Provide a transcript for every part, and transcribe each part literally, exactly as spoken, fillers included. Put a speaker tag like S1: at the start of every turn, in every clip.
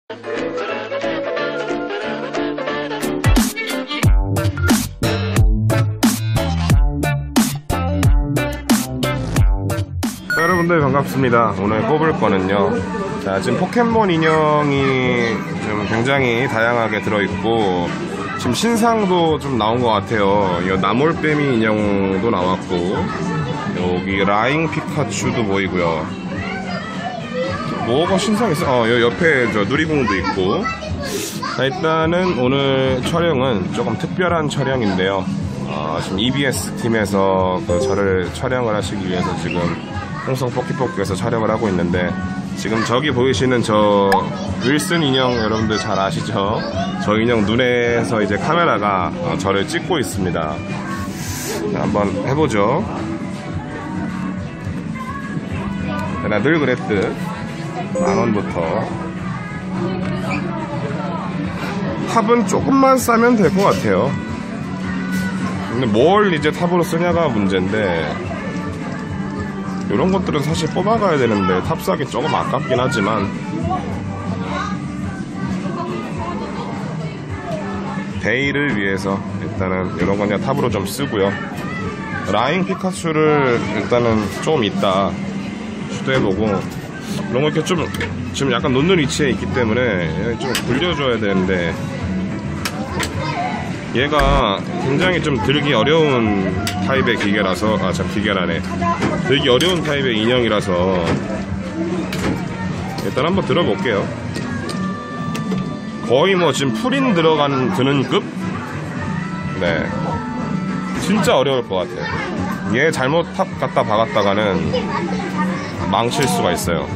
S1: 여러분들 반갑습니다. 오늘 뽑을 거는요, 자, 지금 포켓몬 인형이 좀 굉장히 다양하게 들어있고, 지금 신상도 좀 나온 것 같아요. 이 나몰빼미 인형도 나왔고, 여기 라잉 피카츄도 보이고요. 뭐가 신상 있어? 어, 여기 옆에 저 누리공도 있고. 자, 일단은 오늘 촬영은 조금 특별한 촬영인데요. 어, 지금 이비에스 팀에서 그 저를 촬영을 하시기 위해서 지금 홍성 포키포크에서 촬영을 하고 있는데, 지금 저기 보이시는 저 윌슨 인형 여러분들 잘 아시죠? 저 인형 눈에서 이제 카메라가 저를 찍고 있습니다. 자, 한번 해보죠. 나 늘 그랬듯 만원부터. 탑은 조금만 싸면 될 것 같아요. 근데 뭘 이제 탑으로 쓰냐가 문제인데, 이런 것들은 사실 뽑아가야 되는데 탑 사기 조금 아깝긴 하지만, 데이를 위해서 일단은 이런 건 그냥 탑으로 좀 쓰고요. 라잉 피카츄를 일단은 조금 이따 시도해보고, 이런 거 이렇게 좀 지금 약간 놓는 위치에 있기 때문에 좀 굴려줘야 되는데, 얘가 굉장히 좀 들기 어려운 타입의 기계라서, 아 참 기계라네, 들기 어려운 타입의 인형이라서 일단 한번 들어볼게요. 거의 뭐 지금 풀인 들어간 드는 급? 네, 진짜 어려울 것 같아요. 얘 잘못 탑 갖다 박았다가는 망칠 수가 있어요.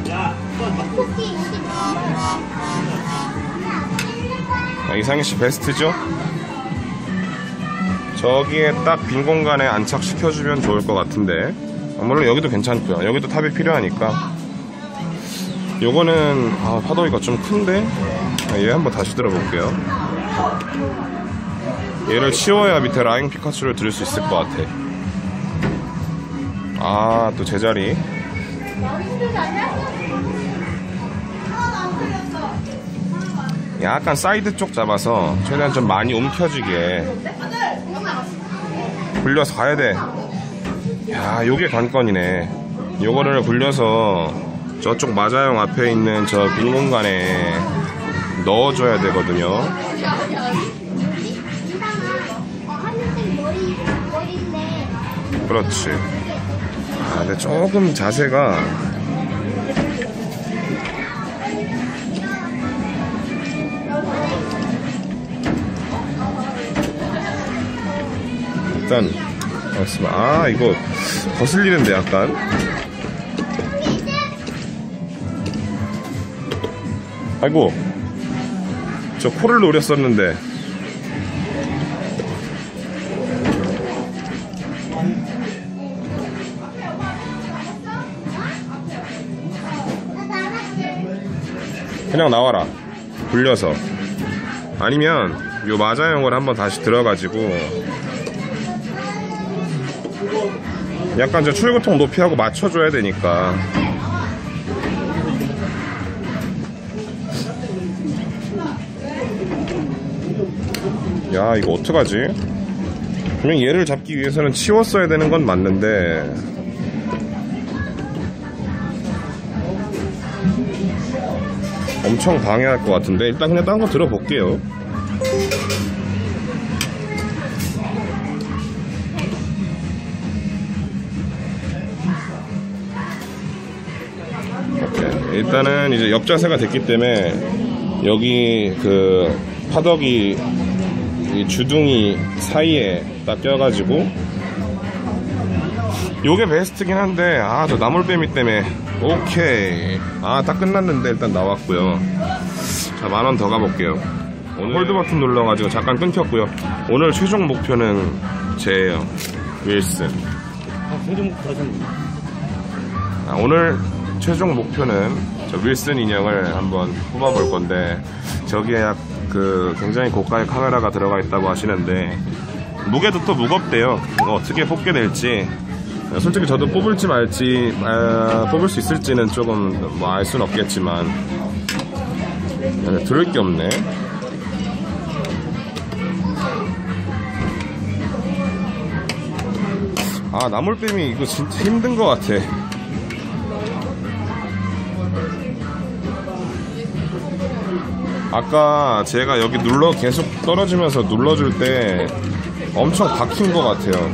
S1: 아, 이상희씨 베스트죠? 저기에 딱 빈 공간에 안착시켜주면 좋을 것 같은데, 물론 여기도 괜찮고요. 여기도 탑이 필요하니까. 요거는 아, 파도기가 좀 큰데? 얘 한번 다시 들어볼게요. 얘를 치워야 밑에 라잉 피카츄를 들을 수 있을 것 같아. 아, 또 제자리. 약간 사이드 쪽 잡아서 최대한 좀 많이 움켜쥐게 굴려서 가야돼. 야, 요게 관건이네. 요거를 굴려서 저쪽 마자용 앞에 있는 저 빈 공간에 넣어줘야 되거든요. 그렇지. 아, 근데 조금 자세가 일단, 아, 이거 거슬리는데 약간. 아이고, 저 코를 노렸었는데. 그냥 나와라, 굴려서. 아니면 요 마자용을 한번 다시 들어가지고 약간 저 출구통 높이하고 맞춰줘야 되니까. 야, 이거 어떡하지? 분명 얘를 잡기 위해서는 치웠어야 되는 건 맞는데, 엄청 방해할 것 같은데, 일단 그냥 딴 거 들어볼게요. 일단은 이제 옆자세가 됐기 때문에 여기 그 파덕이 이 주둥이 사이에 딱 껴가지고, 요게 베스트긴 한데, 아, 저 나물빼미 때문에. 오케이. 아, 딱 끝났는데 일단 나왔고요. 자, 만원 더 가볼게요. 오늘 홀드 버튼 눌러가지고 잠깐 끊겼고요. 오늘 최종 목표는 제예요. 윌슨.
S2: 아, 최종 목표 하셨네.
S1: 아, 오늘 최종 목표는 저 윌슨 인형을 한번 뽑아볼 건데, 저기에 약 그 굉장히 고가의 카메라가 들어가 있다고 하시는데, 무게도 또 무겁대요. 어떻게 뽑게 될지, 솔직히 저도 뽑을지 말지, 아, 뽑을 수 있을지는 조금 뭐 알 수는 없겠지만, 야, 들을 게 없네. 아, 나물뱀이 이거 진짜 힘든 것 같아. 아까 제가 여기 눌러 계속 떨어지면서 눌러줄 때 엄청 박힌 것 같아요.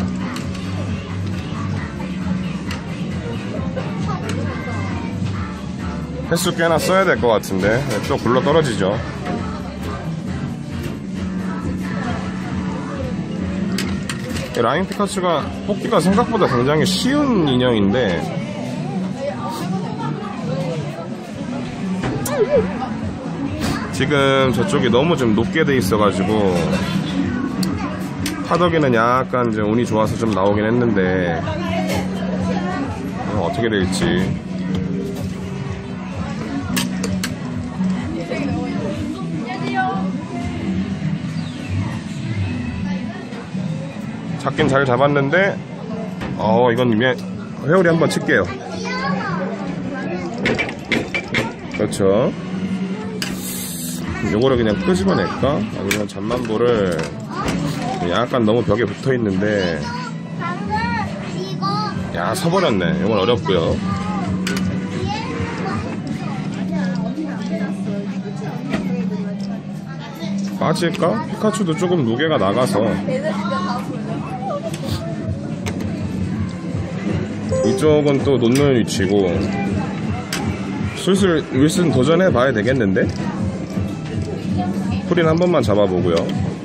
S1: 횟수 꽤나 써야 될 것 같은데 또 굴러 떨어지죠. 라인 피카츄가 뽑기가 생각보다 굉장히 쉬운 인형인데 지금 저쪽이 너무 좀 높게 돼 있어가지고 파덕이는 약간 이제 운이 좋아서 좀 나오긴 했는데 어, 어떻게 될지. 잡긴 잘 잡았는데 어 이건 위에 회오리 한번 칠게요. 그렇죠. 요거를 그냥 끄집어낼까? 아니면 잠만보를 약간 너무 벽에 붙어있는데 야 서버렸네. 이건 어렵고요. 빠질까? 피카츄도 조금 무게가 나가서 이쪽은 또 놓는 위치고 슬슬 윌슨 도전해봐야 되겠는데? 프린 한 번만 잡아보고요.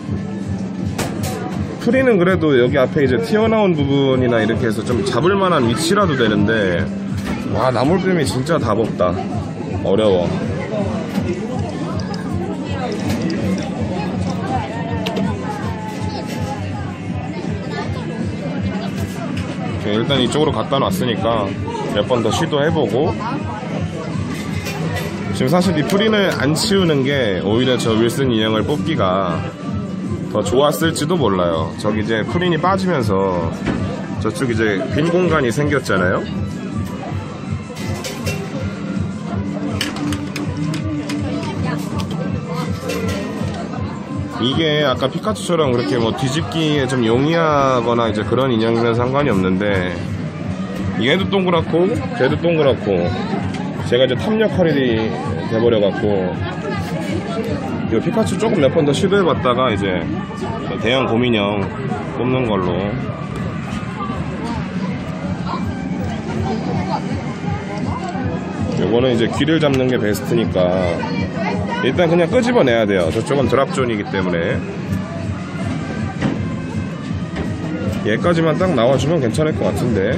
S1: 프린은 그래도 여기 앞에 이제 튀어나온 부분이나 이렇게 해서 좀 잡을만한 위치라도 되는데 와 나물뱀이 진짜 답 없다. 어려워. 일단 이쪽으로 갖다 놨으니까 몇 번 더 시도해보고 지금 사실 이 프린을 안 치우는 게 오히려 저 윌슨 인형을 뽑기가 더 좋았을지도 몰라요. 저기 이제 프린이 빠지면서 저쪽 이제 빈 공간이 생겼잖아요. 이게 아까 피카츄처럼 그렇게 뭐 뒤집기에 좀 용이하거나 이제 그런 인형이면 상관이 없는데 얘도 동그랗고 걔도 동그랗고 제가 이제 탑 역할이 돼버려갖고 이 피카츄 조금 몇 번 더 시도해봤다가 이제 대형 곰인형 뽑는 걸로. 요거는 이제 귀를 잡는 게 베스트니까 일단 그냥 끄집어내야 돼요. 저쪽은 드랍존이기 때문에 얘까지만 딱 나와주면 괜찮을 것 같은데.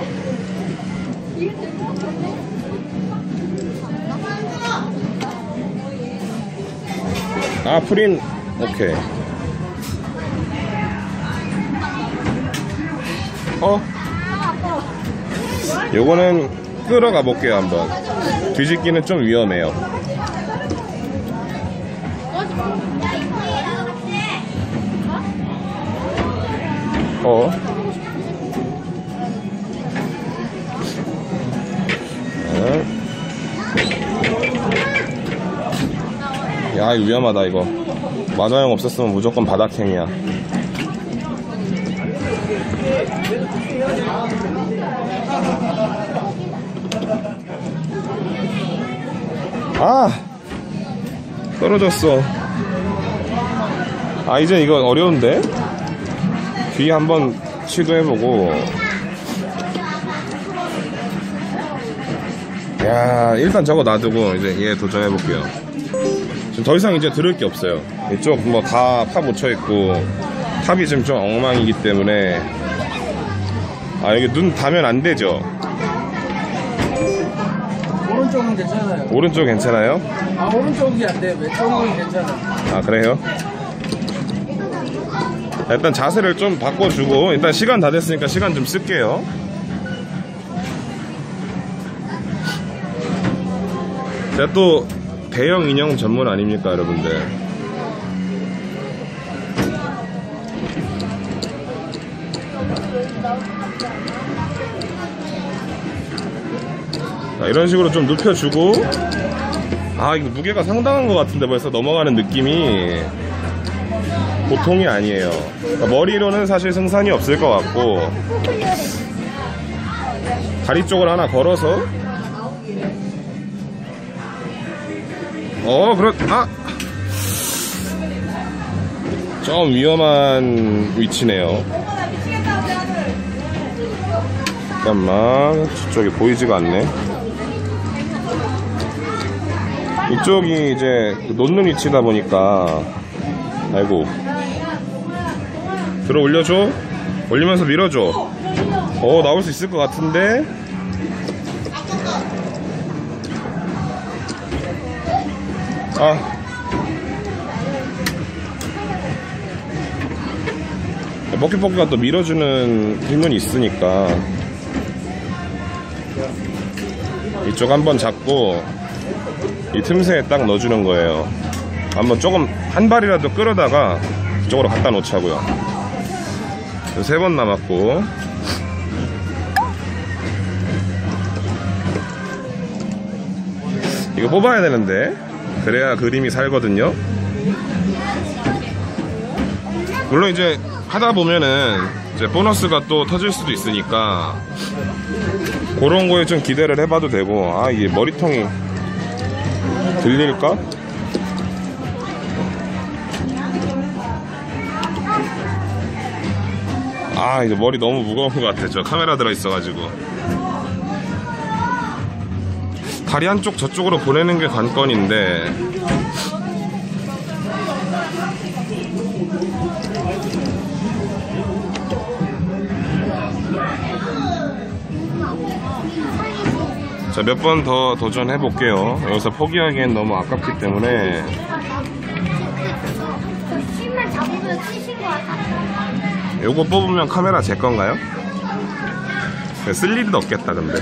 S1: 아 프린 오케이. 어? 요거는 끌어가 볼게요. 한번 뒤집기는 좀 위험해요. 어? 어? 야 이거 위험하다. 이거 마자용 없었으면 무조건 바닥행이야. 아 떨어졌어. 아 이제 이거 어려운데. 귀 한번 시도해보고. 야 일단 저거 놔두고 이제 얘 도전해볼게요. 지금 더 이상 이제 들을 게 없어요. 이쪽 뭐 다 파 묻혀있고 탑이 지금 좀 엉망이기 때문에. 아 여기 눈 닿으면 안 되죠.
S2: 오른쪽은 괜찮아요.
S1: 오른쪽 괜찮아요?
S2: 아 오른쪽이 안 돼. 왼쪽은 괜찮아.
S1: 아 그래요? 일단 자세를 좀 바꿔주고 일단 시간 다 됐으니까 시간 좀 쓸게요. 제가 또 대형 인형 전문 아닙니까 여러분들. 자, 이런 식으로 좀 눕혀주고 아, 이거 무게가 상당한 것 같은데 벌써 넘어가는 느낌이 보통이 아니에요. 그러니까 머리로는 사실 승산이 없을 것 같고, 다리 쪽을 하나 걸어서, 어, 그렇, 아! 좀 위험한 위치네요. 잠깐만, 저쪽이 보이지가 않네. 이쪽이 이제 놓는 위치다 보니까, 아이고. 들어 올려줘. 올리면서 밀어줘. 어, 나올 수 있을 것 같은데. 아. 먹기볶이가 또 밀어주는 힘은 있으니까 이쪽 한번 잡고 이 틈새에 딱 넣어주는 거예요. 한번 조금 한 발이라도 끌어다가 이쪽으로 갖다 놓자고요. 세 번 남았고, 이거 뽑아야 되는데 그래야 그림이 살거든요. 물론 이제 하다 보면은 이제 보너스가 또 터질 수도 있으니까 그런 거에 좀 기대를 해봐도 되고. 아, 이게 머리통이 들릴까? 아, 이제 머리 너무 무거운 것 같아. 저 카메라 들어있어가지고. 다리 한쪽 저쪽으로 보내는 게 관건인데, 자, 몇 번 더 도전해 볼게요. 여기서 포기하기엔 너무 아깝기 때문에.
S3: 힘을 잡으면 치신 것 같아요.
S1: 요거 뽑으면 카메라 제 건가요? 쓸 일은 없겠다. 근데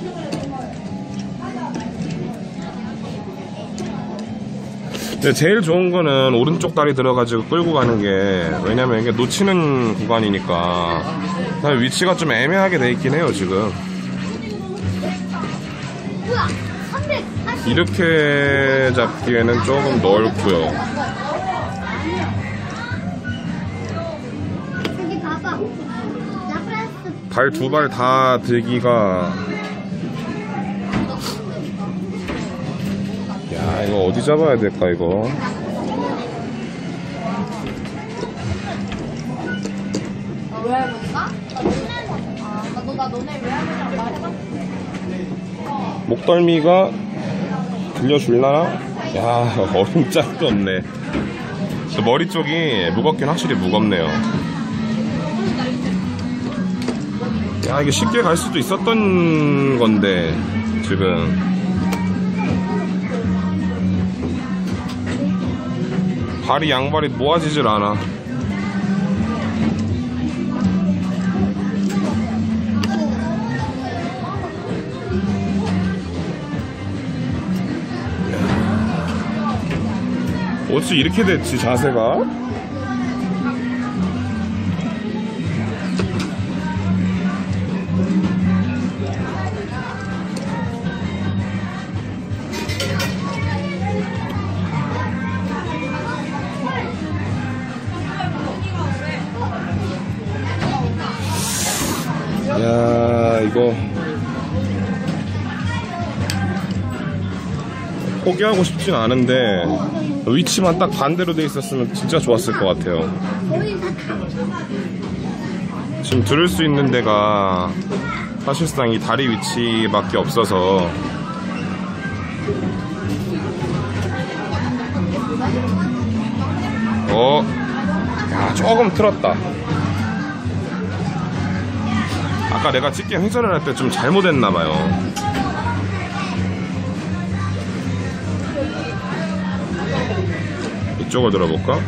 S1: 근데 제일 좋은 거는 오른쪽 다리 들어가지고 끌고 가는 게, 왜냐면 이게 놓치는 구간이니까. 위치가 좀 애매하게 돼 있긴 해요 지금.
S3: 뭐야? 삼백사십.
S1: 이렇게 잡기에는 조금 넓고요.
S3: 여기 봐봐. 라프라스.
S1: 발 두 발 다 들기가. 야, 이거 어디 잡아야 될까 이거.
S3: 왜 해볼까? 아, 너, 나 너네 왜 하느냐고 말해봐.
S1: 목덜미가 들려줄라나? 야, 어림짝도 없네. 머리 쪽이 무겁긴 확실히 무겁네요. 야, 이게 쉽게 갈 수도 있었던 건데 지금 발이 양발이 모아지질 않아. 어찌 이렇게 됐지 자세가? 야, 이거 포기하고 싶진 않은데 위치만 딱 반대로 돼 있었으면 진짜 좋았을 것 같아요. 지금 들을 수 있는 데가 사실상 이 다리 위치밖에 없어서. 어, 야, 조금 틀었다. 아까 내가 찍게 횡설을 할 때 좀 잘못했나봐요. 이쪽을 들어볼까?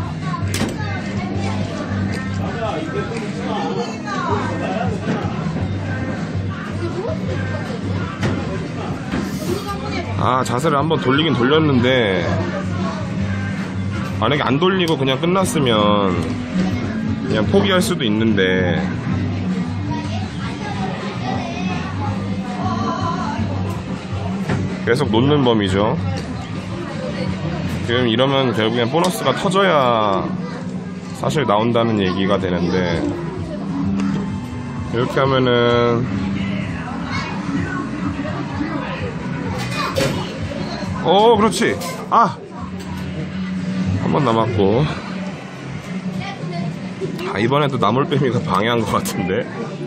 S1: 아, 자세를 한번 돌리긴 돌렸는데 만약에 안 돌리고 그냥 끝났으면 그냥 포기할 수도 있는데, 계속 놓는 범위죠. 지금 이러면 결국엔 보너스가 터져야 사실 나온다는 얘기가 되는데, 이렇게 하면은 오 그렇지. 아! 한 번 남았고. 아, 이번에도 나물뱀이가 방해한 것 같은데.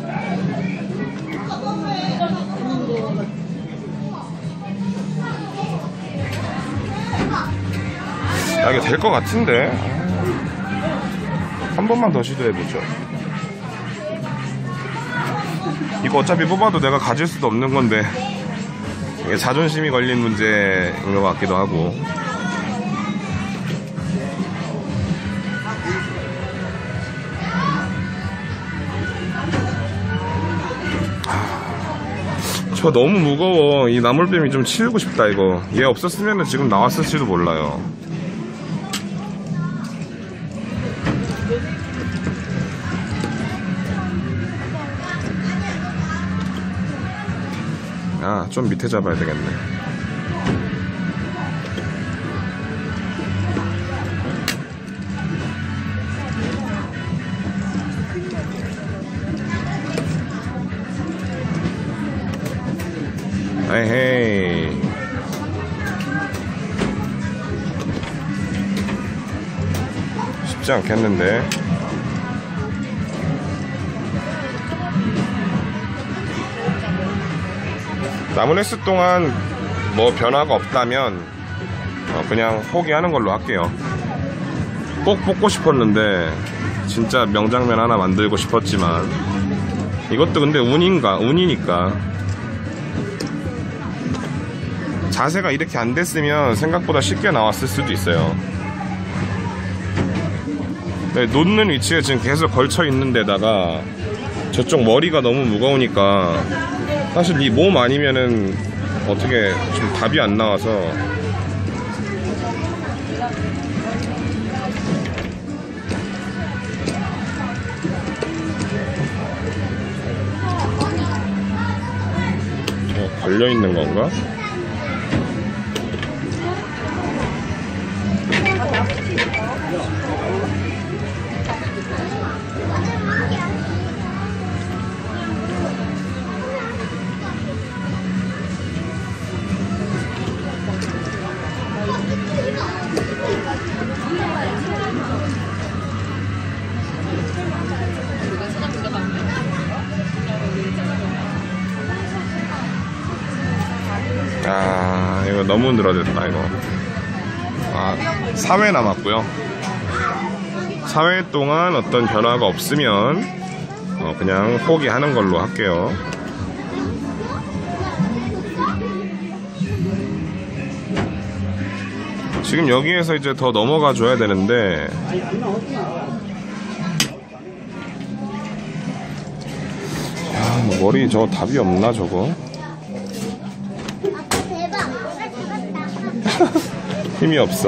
S1: 야, 이게 될 것 같은데. 한 번만 더 시도해보죠. 이거 어차피 뽑아도 내가 가질 수도 없는 건데, 이게 자존심이 걸린 문제인 것 같기도 하고. 저 너무 무거워. 이 나물뱀이 좀 치우고 싶다 이거. 얘 없었으면 지금 나왔을지도 몰라요. 아, 좀 밑에 잡아야 되겠네. 에헤이. 쉽지 않겠는데. 남은 횟수 동안 뭐 변화가 없다면 어 그냥 포기하는 걸로 할게요. 꼭 뽑고 싶었는데, 진짜 명장면 하나 만들고 싶었지만, 이것도 근데 운인가 운이니까. 자세가 이렇게 안 됐으면 생각보다 쉽게 나왔을 수도 있어요. 네, 놓는 위치에 지금 계속 걸쳐 있는 데다가 저쪽 머리가 너무 무거우니까 사실 이 몸 아니면은 어떻게 좀 답이 안 나와서. 어, 걸려 있는 건가? 아, 이거 너무 늘어졌다 이거. 아, 사 회 남았고요. 사 회 동안 어떤 변화가 없으면 어, 그냥 포기하는 걸로 할게요. 지금 여기에서 이제 더 넘어가 줘야 되는데, 아, 머리 저거 답이 없나 저거? 힘이 없어.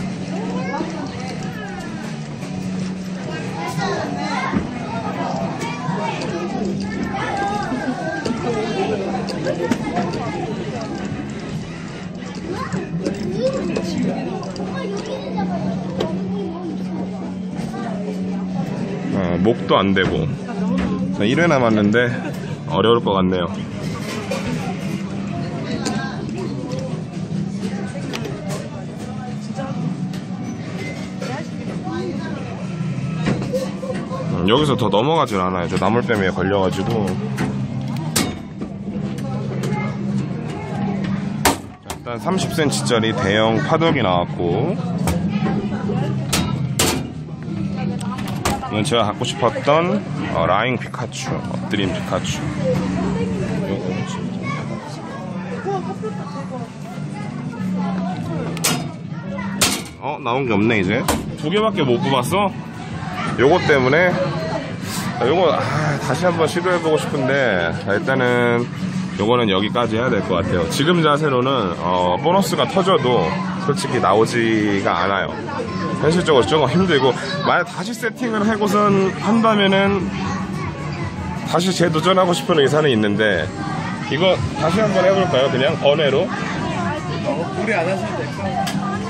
S1: 아, 목도 안 되고. 일 회 남았는데 어려울 것 같네요. 음, 여기서 더 넘어가질 않아요. 저 나물뱀에 걸려가지고. 일단 삼십 센티미터짜리 대형 파덕이 나왔고, 이건 제가 갖고 싶었던 어, 라잉 피카츄, 엎드린 피카츄. 어? 나온 게 없네 이제. 두 개밖에 못 뽑았어? 요거 때문에 요거 아, 다시 한번 시도해보고 싶은데, 자, 일단은 요거는 여기까지 해야 될 것 같아요. 지금 자세로는 어, 보너스가 터져도 솔직히 나오지가 않아요. 현실적으로 조금 힘들고, 만약 다시 세팅을 하고선 한다면은 다시 재도전하고 싶은 의사는 있는데, 이거 다시 한번 해볼까요? 그냥 번외로?
S2: 우리 안 하셔도 될까?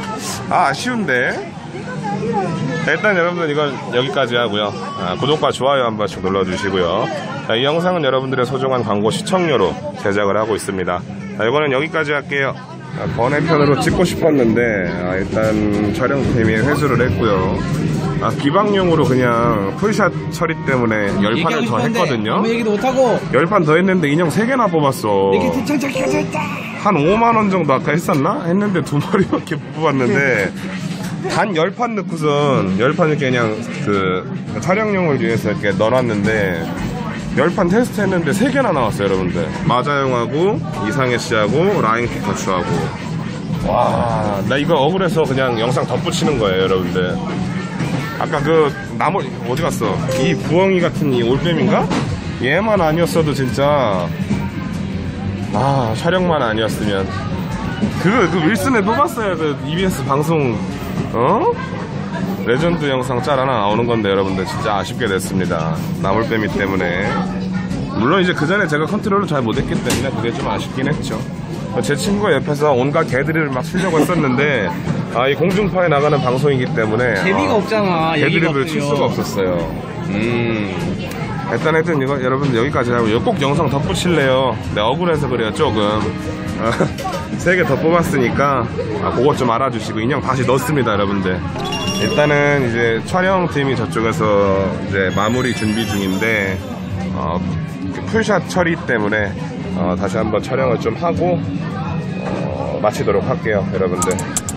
S1: 아, 아쉬운데. 자, 일단 여러분들 이건 여기까지 하고요. 아, 구독과 좋아요 한 번씩 눌러주시고요. 자, 이 영상은 여러분들의 소중한 광고 시청료로 제작을 하고 있습니다. 자, 이거는 여기까지 할게요. 아, 번외편으로 찍고 싶었는데 아, 일단 촬영팀이 회수를 했고요. 아, 기방용으로 그냥 풀샷 처리 때문에 열 판을 더 했거든요.
S2: 아무 얘기도 못하고
S1: 열 판 더 했는데 인형 세 개나 뽑았어.
S2: 이게 뒤창착해서 했다.
S1: 한 오만 원 정도 아까 했었나? 했는데 두 마리밖에 못 뽑았는데 단 열 판 넣고선 열 판 이렇게 그냥 그 촬영용을 위해서 이렇게 넣어놨는데 열 판 테스트 했는데 세 개나 나왔어요, 여러분들. 마자용하고 이상해 씨하고 라인 피카츄하고. 와, 나 이거 억울해서 그냥 영상 덧붙이는 거예요, 여러분들. 아까 그 나무 어디 갔어? 이 부엉이 같은 이 올빼미인가? 얘만 아니었어도 진짜 아, 촬영만 아니었으면 그, 그 윌슨에 뽑았어야 그 이비에스 방송 어? 레전드 영상 짤 하나 나오는 건데 여러분들 진짜 아쉽게 됐습니다. 나물빼미 때문에. 물론 이제 그 전에 제가 컨트롤을 잘 못했기 때문에 그게 좀 아쉽긴 했죠. 제 친구가 옆에서 온갖 개드립을 막 치려고 했었는데 아, 이 공중파에 나가는 방송이기 때문에
S2: 재미가
S1: 어,
S2: 없잖아. 얘기가
S1: 개드립을 칠
S2: 없으면.
S1: 수가 없었어요. 음. 일단 하여튼 이거 여러분들 여기까지 하고 이거 꼭 영상 덧붙일래요. 네, 억울해서 그래요 조금. 세 개 더 뽑았으니까 아, 그것 좀 알아주시고 인형 다시 넣습니다, 여러분들. 일단은 이제 촬영팀이 저쪽에서 이제 마무리 준비 중인데 어, 풀샷 처리 때문에 어, 다시 한번 촬영을 좀 하고 어, 마치도록 할게요, 여러분들.